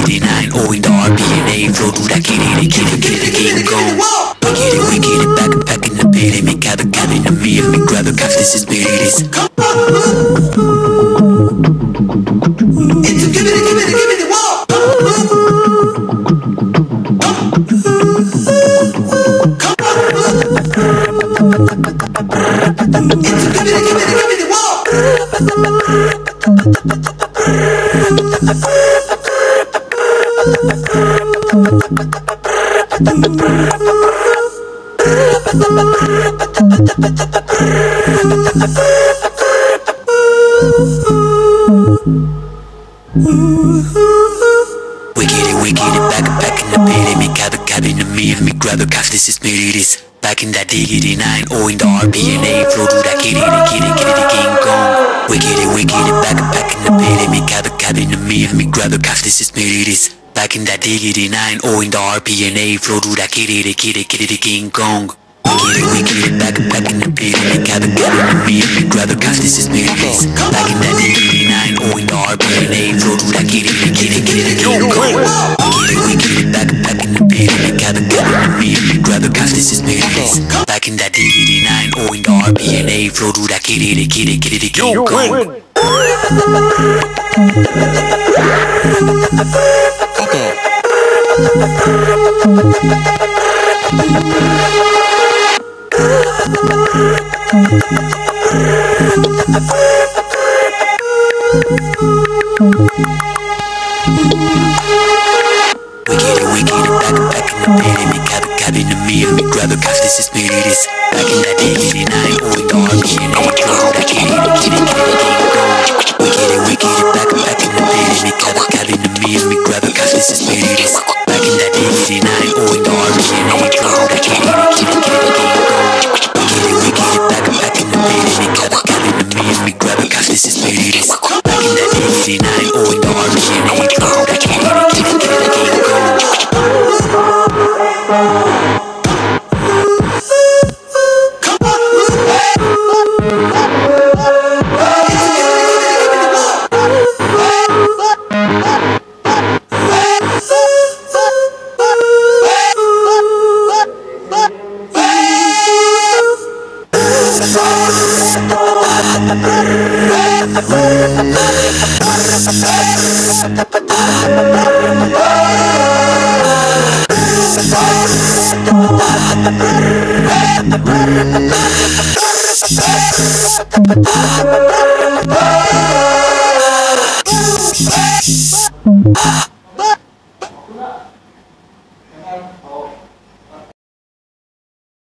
wickedy 9, O in the RPNA, flow through that kitty, King Kong. Wickedy, back in the pit, me gather in the meal, me grab the calf, this is this. Give it, whoa! Wickedy, back in the pit, me gather in the meal, me grab the calf, this is this. Back in that diggity 9, O in the RPNA, flow through that kitty, King Kong. Wickedy, back in the pit, me gather in the meal, me grab the calf, this is this. Back in that diggity 9, O in the RPNA, flow through that kitty, King Kong. Wickedy, back in the pit, me gather in the meal, me grab the calf, this is this. Back in that diggity 9, O in the RPNA, flow through that kitty, King Kong. Wickedy, back in the pit, me gather in the meal, me grab the calf, this is this. Back in that diggity 9, O in the RPNA, flow through that kitty, King Kong. Wickedy, back in the pit, me gather in the meal, me grab the calf, this is this. Back in that diggity 9, O in the RPNA, flow through that kitty, King Kong. Wickedy, back in the pit, me gather in the meal, me grab the calf, this is this. Back in that diggity 9, O in the RPNA, flow through that kitty, King Kong. Wickedy, back in the pit, me gather in the meal, me grab the calf, this is this. Back in that diggity 9, O in the RPNA, flow through that kitty, King Kong. Hey!